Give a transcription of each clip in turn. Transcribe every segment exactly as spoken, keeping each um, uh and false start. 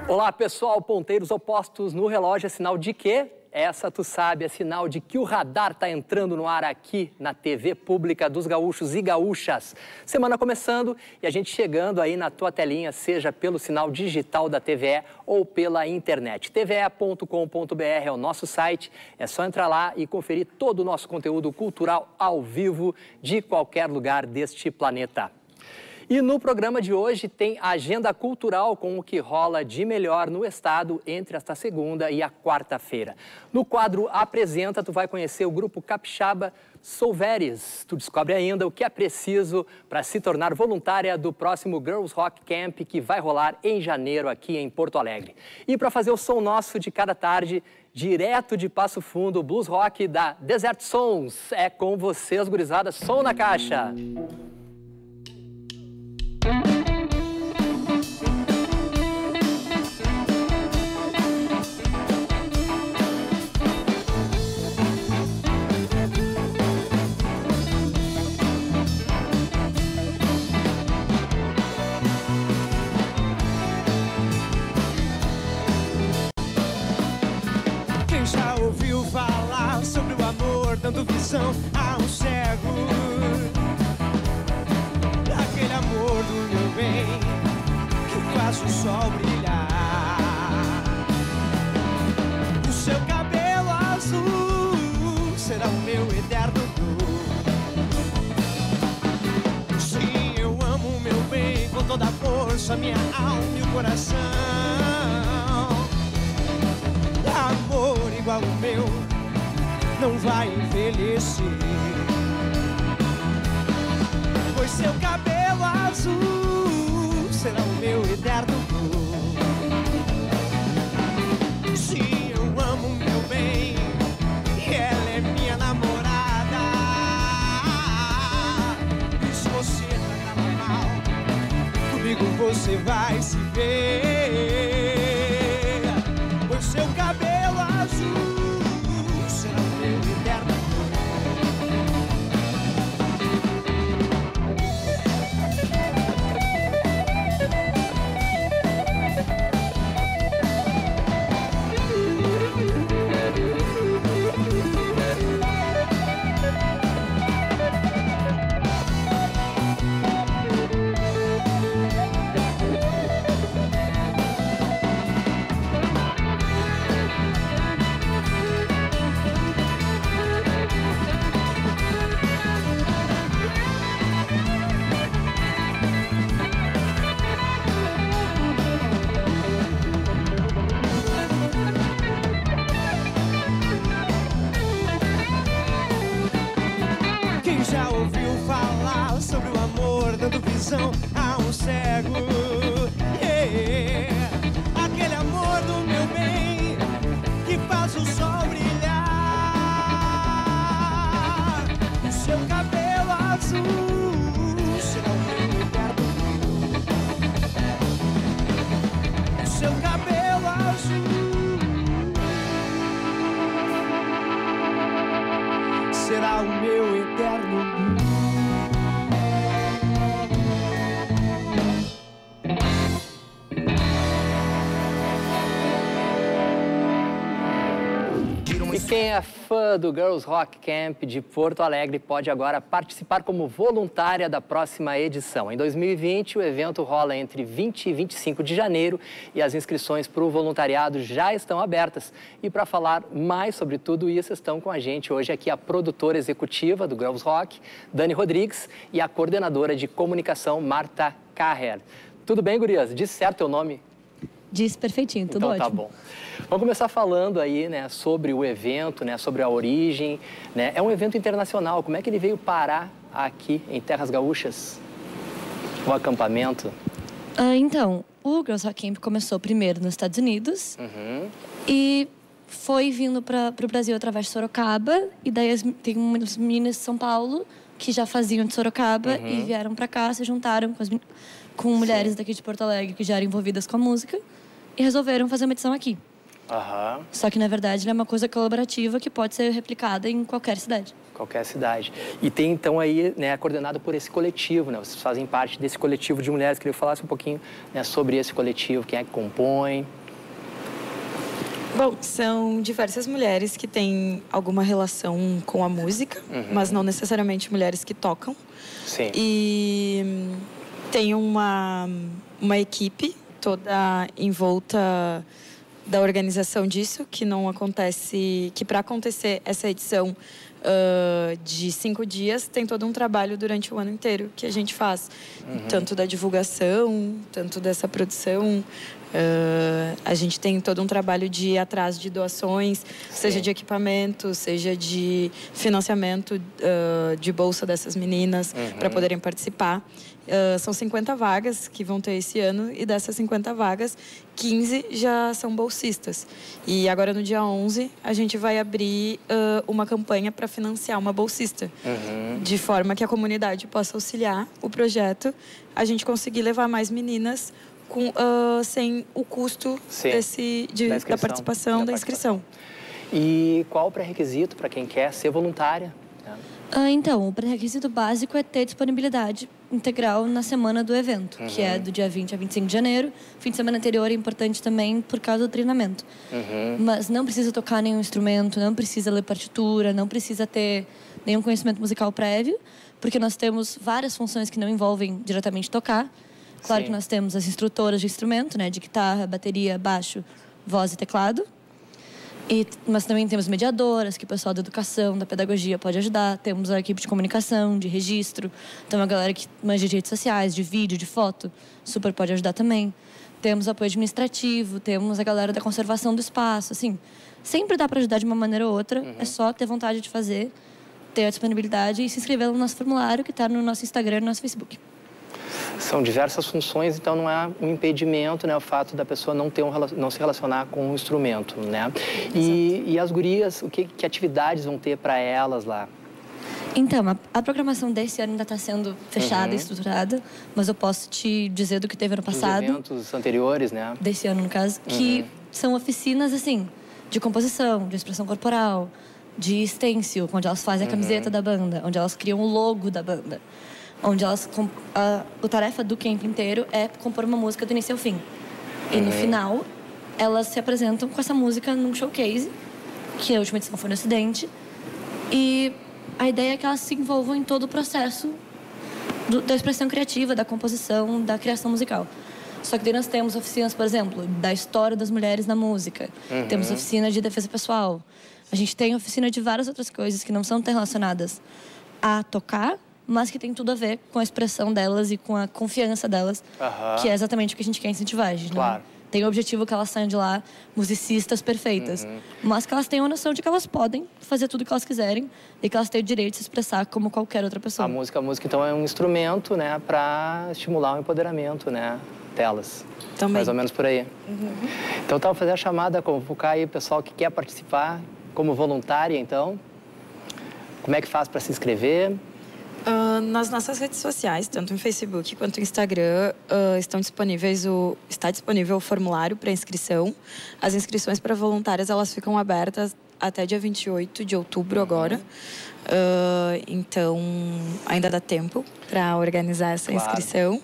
Olá, pessoal, ponteiros opostos no relógio é sinal de quê? Essa, tu sabe, é sinal de que o radar está entrando no ar aqui na T V Pública dos Gaúchos e Gaúchas. Semana começando e a gente chegando aí na tua telinha, seja pelo sinal digital da T V E ou pela internet. T V E ponto com ponto br é o nosso site, é só entrar lá e conferir todo o nosso conteúdo cultural ao vivo de qualquer lugar deste planeta. E no programa de hoje tem a agenda cultural com o que rola de melhor no estado entre esta segunda e a quarta-feira. No quadro Apresenta, tu vai conhecer o grupo capixaba Solveres. Tu descobre ainda o que é preciso para se tornar voluntária do próximo Girls Rock Camp que vai rolar em janeiro aqui em Porto Alegre. E para fazer o som nosso de cada tarde, direto de Passo Fundo, o blues rock da Desert Sons. É com vocês, gurizada, som na caixa! Quem já ouviu falar sobre o amor dando visão a um cego? Aquele amor do meu bem que faz o sol brilhar. O seu cabelo azul será o meu eterno dor. Sim, eu amo o meu bem com toda a força, minha alma e o coração. Amor igual o meu não vai envelhecer, pois seu cabelo azul será o meu eterno dor. Sim, eu amo meu bem e ela é minha namorada. E se você tratar mal, comigo você vai se ver, pois seu cabelo azul será o meu eterno dor. Dando visão a um cego, yeah. Aquele amor do meu bem que faz o sol brilhar. O seu cabelo azul será o meu eterno dor. O seu cabelo azul será o meu eterno dor. Quem é fã do Girls Rock Camp de Porto Alegre pode agora participar como voluntária da próxima edição. Em dois mil e vinte, o evento rola entre vinte e vinte e cinco de janeiro e as inscrições para o voluntariado já estão abertas. E para falar mais sobre tudo isso, estão com a gente hoje aqui a produtora executiva do Girls Rock, Dani Rodrigues, e a coordenadora de comunicação, Marta Carrer. Tudo bem, gurias? Diz certo teu nome? Diz perfeitinho, tudo então, ótimo. Tá bom. Vamos começar falando aí, né, sobre o evento, né, sobre a origem, né? É um evento internacional. Como é que ele veio parar aqui em Terras Gaúchas? O acampamento? Ah, então, o Girls Rock Camp começou primeiro nos Estados Unidos Uhum. e foi vindo para o Brasil através de Sorocaba. E daí as, tem umas meninas de São Paulo que já faziam de Sorocaba Uhum. e vieram para cá, se juntaram com, as, com mulheres daqui de Porto Alegre que já eram envolvidas com a música e resolveram fazer uma edição aqui. Aham. Só que, na verdade, ela é uma coisa colaborativa que pode ser replicada em qualquer cidade. Qualquer cidade. E tem, então, aí, né, coordenado por esse coletivo, né? Vocês fazem parte desse coletivo de mulheres. Queria que falasse um pouquinho, né, sobre esse coletivo, quem é que compõe. Bom, são diversas mulheres que têm alguma relação com a música, uhum. mas não necessariamente mulheres que tocam. Sim. E tem uma, uma equipe toda envolta da organização disso, que não acontece, que para acontecer essa edição uh, de cinco dias, tem todo um trabalho durante o ano inteiro que a gente faz. Uhum. Tanto da divulgação, tanto dessa produção. Uh, a gente tem todo um trabalho de ir atrás de doações, Sim. seja de equipamento, seja de financiamento uh, de bolsa dessas meninas uhum. para poderem participar. Uh, são cinquenta vagas que vão ter esse ano e dessas cinquenta vagas, quinze já são bolsistas. E agora no dia onze a gente vai abrir uh, uma campanha para financiar uma bolsista, uhum. de forma que a comunidade possa auxiliar o projeto, a gente conseguir levar mais meninas Com, uh, sem o custo desse, de, da, da participação, da, da inscrição. E qual o pré-requisito para quem quer ser voluntária? Ah, então, o pré-requisito básico é ter disponibilidade integral na semana do evento, uhum. que é do dia vinte a vinte e cinco de janeiro. Fim de semana anterior é importante também por causa do treinamento. Uhum. Mas não precisa tocar nenhum instrumento, não precisa ler partitura, não precisa ter nenhum conhecimento musical prévio, porque nós temos várias funções que não envolvem diretamente tocar. Claro Sim. que nós temos as instrutoras de instrumento, né, de guitarra, bateria, baixo, voz e teclado. E, mas também temos mediadoras, que o pessoal da educação, da pedagogia pode ajudar. Temos a equipe de comunicação, de registro. Tem uma galera que manja de redes sociais, de vídeo, de foto. Super pode ajudar também. Temos apoio administrativo, temos a galera da conservação do espaço. Assim, sempre dá para ajudar de uma maneira ou outra. Uhum. É só ter vontade de fazer, ter a disponibilidade e se inscrever no nosso formulário, que está no nosso Instagram e no nosso Facebook. São diversas funções, então não é um impedimento, né, o fato da pessoa não ter um, não se relacionar com o instrumento, né? E, e as gurias, o que, que atividades vão ter para elas lá? Então, a, a programação desse ano ainda está sendo fechada e uhum. estruturada, mas eu posso te dizer do que teve ano passado. Os eventos anteriores, né? Desse ano, no caso, uhum. que são oficinas, assim, de composição, de expressão corporal, de stencil, onde elas fazem a camiseta uhum. da banda, onde elas criam o logo da banda. Onde elas, a, a tarefa do camp inteiro é compor uma música do início ao fim. E uhum. no final, elas se apresentam com essa música num showcase, que a última edição foi no Ocidente. E a ideia é que elas se envolvam em todo o processo do, da expressão criativa, da composição, da criação musical. Só que daí nós temos oficinas, por exemplo, da história das mulheres na música. Uhum. Temos oficina de defesa pessoal. A gente tem oficina de várias outras coisas que não são tão relacionadas a tocar, mas que tem tudo a ver com a expressão delas e com a confiança delas, uhum. que é exatamente o que a gente quer incentivar. A gente claro. não tem o objetivo que elas saiam de lá musicistas perfeitas, uhum. mas que elas tenham a noção de que elas podem fazer tudo o que elas quiserem e que elas têm o direito de se expressar como qualquer outra pessoa. A música, a música então, é um instrumento, né, para estimular o empoderamento, né, delas. Também. Mais ou menos por aí. Uhum. Então, tá, vou fazer a chamada, convocar aí o pessoal que quer participar como voluntária, então. Como é que faz para se inscrever? Uh, nas nossas redes sociais, tanto no Facebook quanto no Instagram, uh, estão disponíveis o, está disponível o formulário para inscrição. As inscrições para voluntárias elas ficam abertas até dia vinte e oito de outubro uhum. agora. Uh, então, ainda dá tempo para organizar essa claro. inscrição.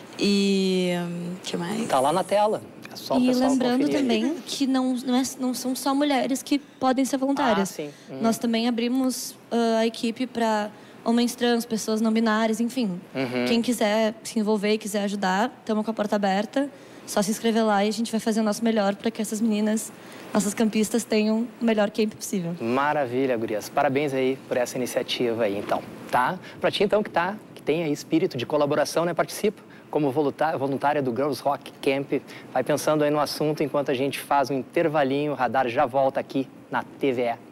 E o que mais? Tá lá na tela. É só o e pessoal lembrando conferir. também que não, não, é, não são só mulheres que podem ser voluntárias. Ah, sim. Uhum. Nós também abrimos uh, a equipe para homens trans, pessoas não binárias, enfim. Uhum. Quem quiser se envolver e quiser ajudar, estamos com a porta aberta. Só se inscrever lá e a gente vai fazer o nosso melhor para que essas meninas, nossas campistas, tenham o melhor camp possível. Maravilha, gurias. Parabéns aí por essa iniciativa aí, então. Tá? Para ti, então, que, tá, que tem aí espírito de colaboração, né? Participa como voluntária do Girls Rock Camp. Vai pensando aí no assunto enquanto a gente faz um intervalinho. O Radar já volta aqui na T V E.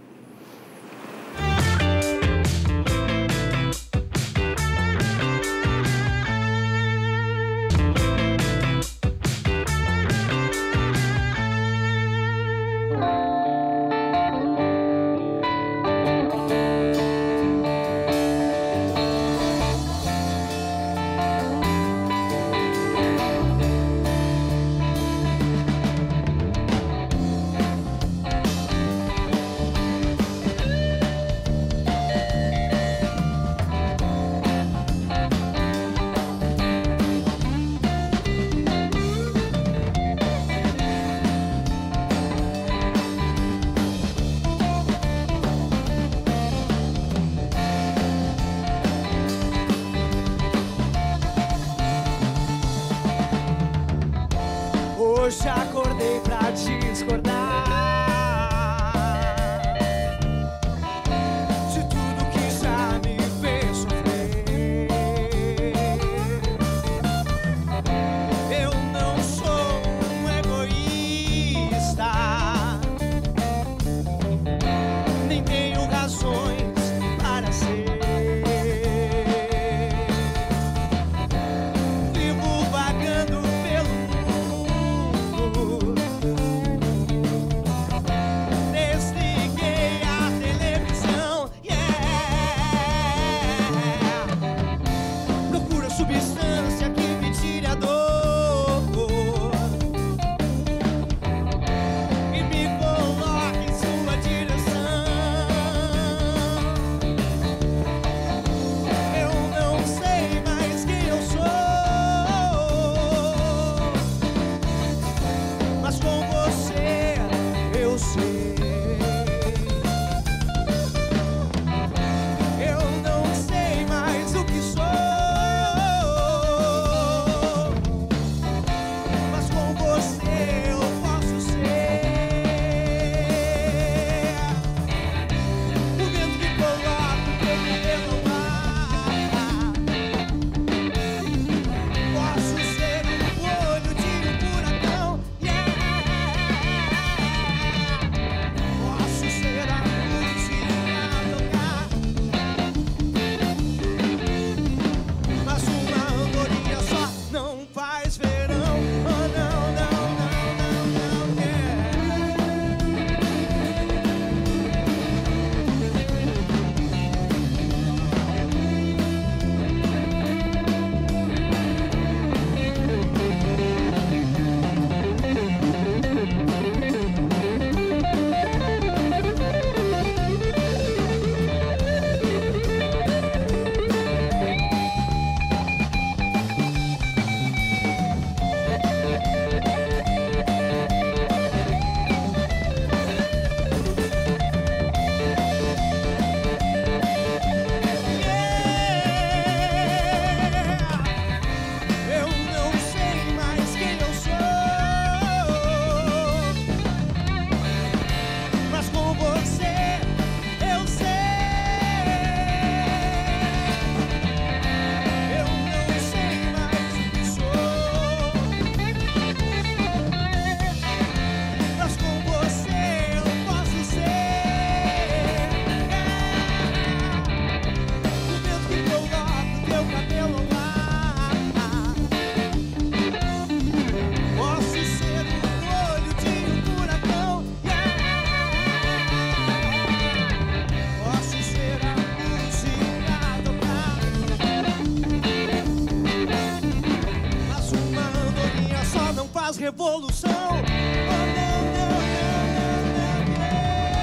noite acordei pra discordar de tudo que já me fez sofrer. Eu não sou um egoísta, nem tenho razões para ser. Vivo vagando pelo mundo, desliguei a televisão, yeah. Procuro a substância que me tire a dor e me coloque em sua direção. Eu não sei mais quem eu sou, mas com você eu sei. Eu não sei mais o que sou, mas com você eu posso ser. O vento que coloca o teu cabelo ao ar. Posso ser o olho de um furacão, yeah. Posso ser a música a tocar, mas uma andorinha só não faz verão. Oh, não, não, não, não, não, yeah. Eu não sei mais quem eu sou, mas com você eu sei. Eu não sei mais o que sou, mas com você eu posso ser. O vento que coloca o teu cabelo ao ar. Posso ser o olho de um furacão, yeah. Posso ser a música a tocar, mas uma andorinha só não faz revolução. Oh, não, não, não, não, não,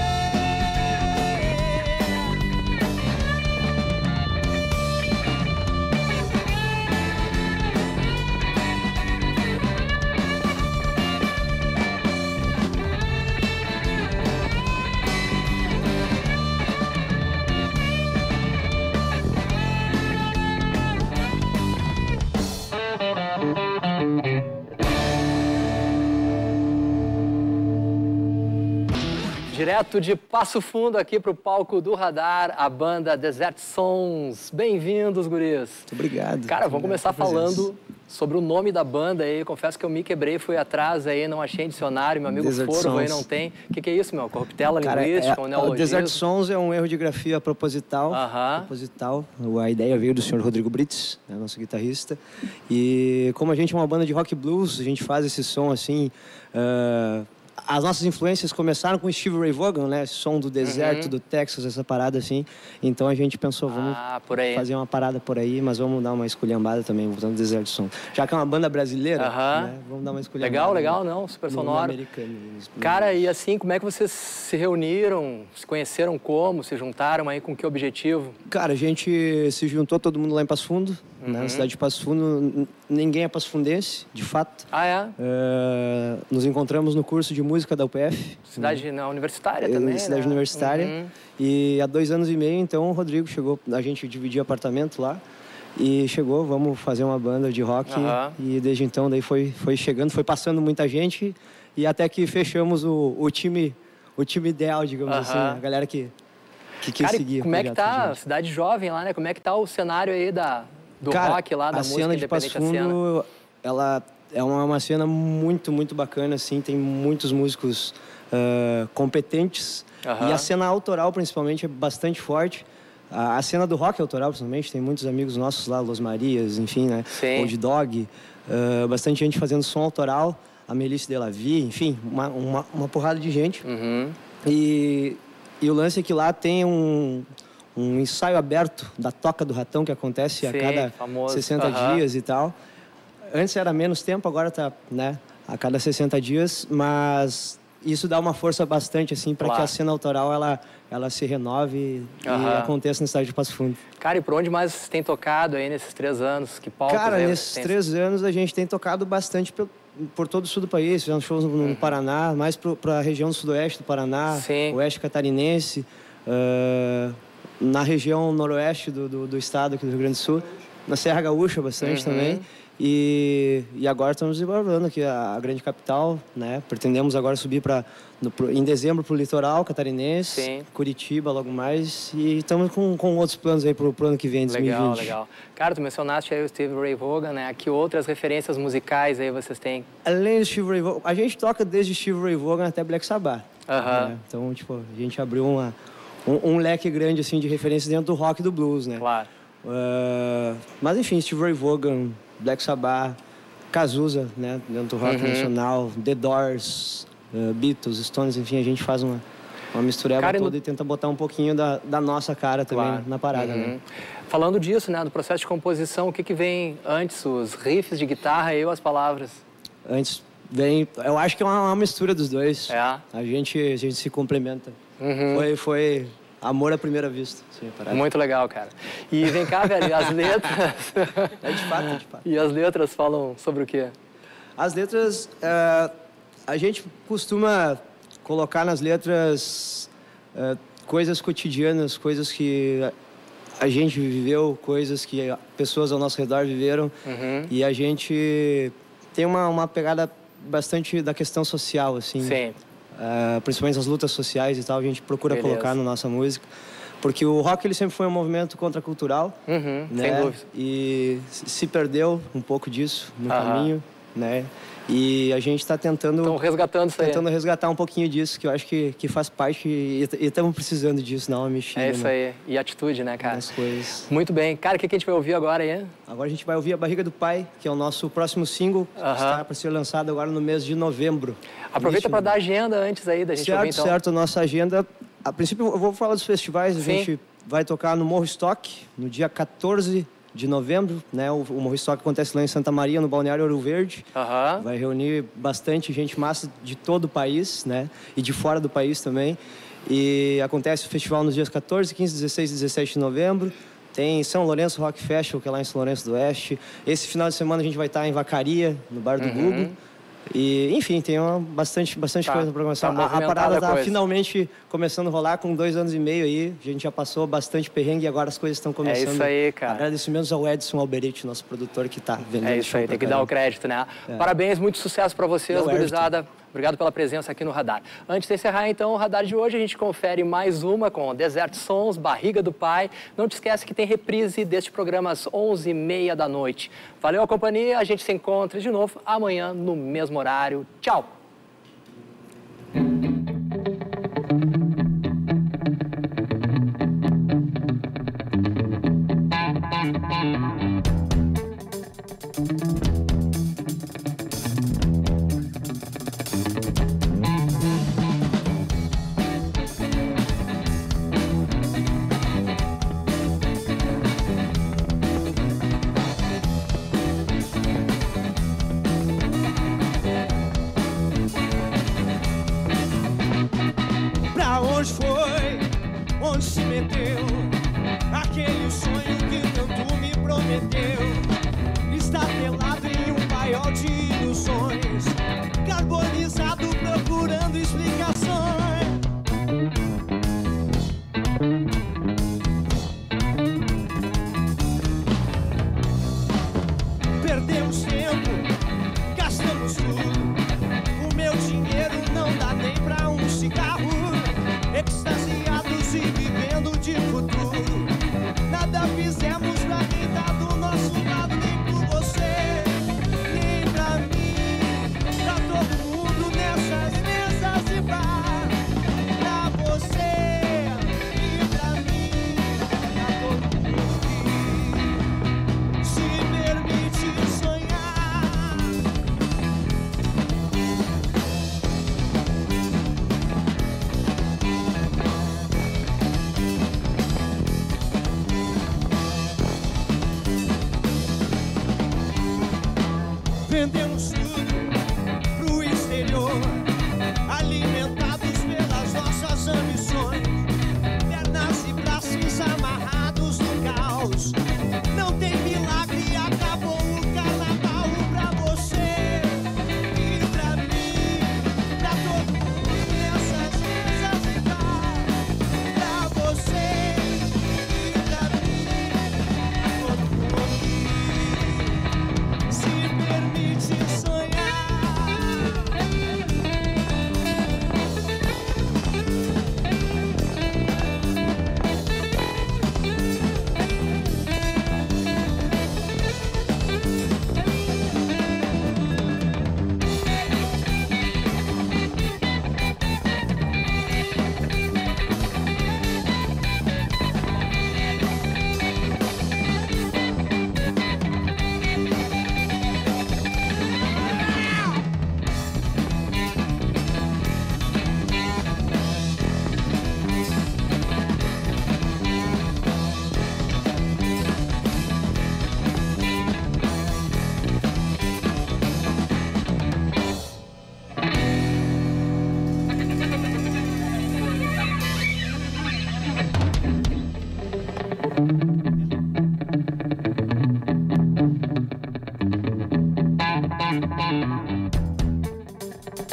Direto de Passo Fundo aqui para o palco do Radar, a banda Desert Sons. Bem-vindos, guris. Muito obrigado. Cara, vamos Obrigado começar pela presença. falando sobre o nome da banda aí. Confesso que eu me quebrei, fui atrás aí, não achei em dicionário. Meu amigo Desert Forvo aí Sons. não tem. O que, que é isso, meu? Corruptela Cara, linguística, um é, o neologismo? Desert Sons é um erro de grafia proposital. Aham. proposital. A ideia veio do senhor Rodrigo Brits, né, nosso guitarrista. E como a gente é uma banda de rock blues, a gente faz esse som assim... ah, as nossas influências começaram com o Steve Ray Vaughan, né? Som do deserto, Uhum. do Texas, essa parada assim. Então a gente pensou, vamos Ah, por aí. fazer uma parada por aí, mas vamos dar uma esculhambada também, botando Desert Sons. Já que é uma banda brasileira, Aham. né? Vamos dar uma esculhambada. Legal, legal, não, super no- no sonoro. americano. Cara, e assim, como é que vocês se reuniram, se conheceram como, se juntaram aí, com que objetivo? Cara, a gente se juntou todo mundo lá em Passo Fundo, né, na cidade de Passo Fundo. N- Ninguém é passofundense, de fato. Ah, é? É, nos encontramos no curso de música da U P F. Cidade na universitária É, também, cidade né? universitária. Uhum. E há dois anos e meio, então, o Rodrigo chegou, a gente dividia apartamento lá. E chegou, vamos fazer uma banda de rock. Uhum. E desde então daí foi, foi chegando, foi passando muita gente. E até que fechamos o, o, time, o time ideal, digamos uhum. assim. A galera que, que quis Cara, seguir. Como é que tá a cidade jovem lá, né? Como é que tá o cenário aí da, do Cara, rock lá, da a música cena de Passo independente? A Fundo, cena? ela é uma, uma cena muito, muito bacana, assim. Tem muitos músicos uh, competentes. Uhum. E a cena autoral, principalmente, é bastante forte. A, a cena do rock autoral, principalmente, tem muitos amigos nossos lá, Los Marias, enfim, né? Old Dog. Uh, bastante gente fazendo som autoral. A Melissa Delavie, enfim, uma, uma, uma porrada de gente. Uhum. E, e o lance é que lá tem um, um ensaio aberto da Toca do Ratão, que acontece Sim, a cada famoso. sessenta uhum. dias e tal. Antes era menos tempo, agora tá, né, a cada sessenta dias, mas isso dá uma força bastante, assim, para claro. que a cena autoral, ela, ela se renove uhum. e aconteça na cidade de Passo Fundo. Cara, e por onde mais você tem tocado aí nesses três anos? Que palcos? Cara, aí nesses tem... três anos a gente tem tocado bastante pelo, por todo o sul do país. Fizemos shows no, no uhum. Paraná, mais para a região do sudoeste do Paraná, Sim. oeste catarinense, uh, na região noroeste do, do, do estado, aqui do Rio Grande do Sul, na Serra Gaúcha bastante uhum. também. E, e agora estamos desenvolvendo aqui a, a grande capital, né? Pretendemos agora subir para em dezembro para o litoral catarinense, Sim. Curitiba logo mais, e estamos com, com outros planos aí para o ano que vem, dois mil e vinte. Legal, legal. Cara, tu mencionaste aí o Stevie Ray Vaughan, né? Que outras referências musicais aí vocês têm? Além do Stevie Ray Vaughan, a gente toca desde Stevie Ray Vaughan até Black Sabbath. Uh-huh. Né? Então, tipo, a gente abriu uma, um, um leque grande assim de referências dentro do rock e do blues, né? Claro. Uh, mas enfim, Stevie Ray Vaughan, Black Sabbath, Cazuza, né, dentro do rock uhum. nacional, The Doors, uh, Beatles, Stones, enfim, a gente faz uma, uma mistureba cara, toda no... e tenta botar um pouquinho da, da nossa cara também claro. na parada, uhum. né? Falando disso, né, do processo de composição, o que que vem antes, os riffs de guitarra e ou as palavras? Antes vem, eu acho que é uma, uma mistura dos dois. É. A gente, a gente se complementa. Uhum. Foi, foi amor à primeira vista. Sim, muito legal, cara. E vem cá, velho, as letras... É de fato, é de fato. E as letras falam sobre o quê? As letras, uh, a gente costuma colocar nas letras uh, coisas cotidianas, coisas que a gente viveu, coisas que pessoas ao nosso redor viveram. Uhum. E a gente tem uma, uma pegada bastante da questão social, assim. Sim. Uh, principalmente as lutas sociais e tal, a gente procura Beleza. colocar na nossa música. Porque o rock ele sempre foi um movimento contracultural, uhum, né? Sem dúvida. E se perdeu um pouco disso no uhum. caminho, né? E a gente está tentando... Estão resgatando isso aí. Tentando resgatar um pouquinho disso, que eu acho que, que faz parte e estamos precisando disso, dar uma mexida. É isso né? aí. E atitude, né, cara? Nas coisas. Muito bem. Cara, o que a gente vai ouvir agora aí? Agora a gente vai ouvir A Barriga do Pai, que é o nosso próximo single, que uhum. está para ser lançado agora no mês de novembro. Aproveita para dar agenda antes aí da gente certo, ouvir, então. Certo, a nossa agenda... A princípio, eu vou falar dos festivais. A Sim. gente vai tocar no Morro Stock, no dia quatorze de novembro, né? O, o Morro Stock acontece lá em Santa Maria, no Balneário Ouro Verde. Uhum. Vai reunir bastante gente massa de todo o país, né? E de fora do país também. E acontece o festival nos dias quatorze, quinze, dezesseis e dezessete de novembro. Tem São Lourenço Rock Festival, que é lá em São Lourenço do Oeste. Esse final de semana a gente vai estar em Vacaria, no Bar do uhum. Gugu. E, enfim, tem uma, bastante, bastante tá. coisa para começar. Tá a, a parada está finalmente começando a rolar com dois anos e meio aí. A gente já passou bastante perrengue e agora as coisas estão começando. É isso aí, cara. Agradecimentos ao Edson Alberiti, nosso produtor, que está vendendo. É isso aí, tem que dar o crédito, né? É. Parabéns, muito sucesso para vocês, gurizada. Obrigado pela presença aqui no Radar. Antes de encerrar, então, o Radar de hoje, a gente confere mais uma com Desert Sons, Barriga do Pai. Não te esquece que tem reprise deste programa às onze e meia da noite. Valeu a companhia, a gente se encontra de novo amanhã no mesmo horário. Tchau! Onde foi, onde se meteu aquele sonho que tanto me prometeu? Está pelado em um paiol de ilusões, carbonizado procurando explicações.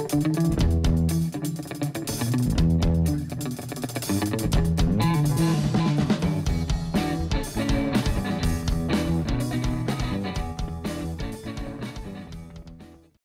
Música